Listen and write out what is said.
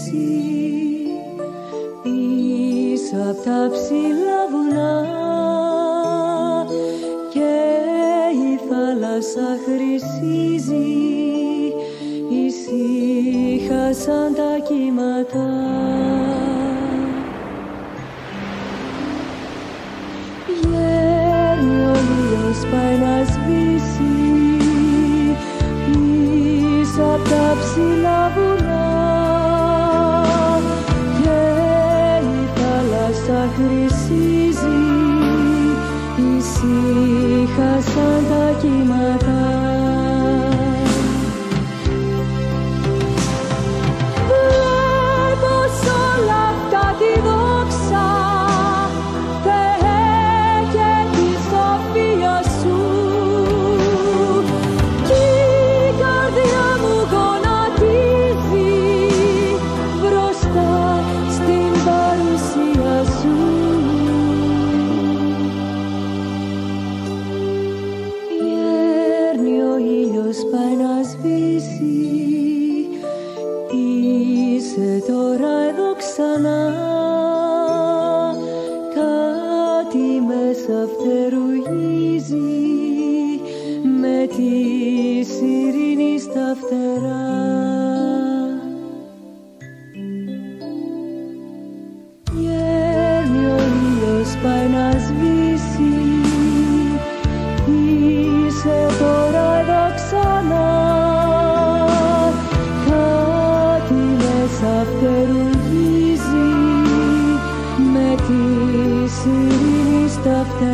σβήσει πίσω απ' τα ψηλά βουνά και η θάλασσα χρυσίζει, ησύχασαν τα κύματα. Βγαίνει ο ήλιος, πάει να σβήσει πίσω απ' τα ψηλά βουνά και η θάλασσα χρυσίζει, ησύχασαν τα κύματα. Βλέπω σ' όλα αυτά τη δόξα, Θεέ, και τη σοφία σου, κι η καρδιά μου γονατίζει μπροστά στην παρουσία σου. Γέρνει ο ήλιος, πάει να σβήσει, είσαι τώρα εδώ ξανά, κάτι μέσα φτερουγίζει με τη ειρήνη στα φτερά. Γέρνει ο ήλιος, πάει να σβήσει, είσαι τώρα εδώ ξανά, κάτι μέσα φτερουγίζει με τη ειρήνη στα φτερά.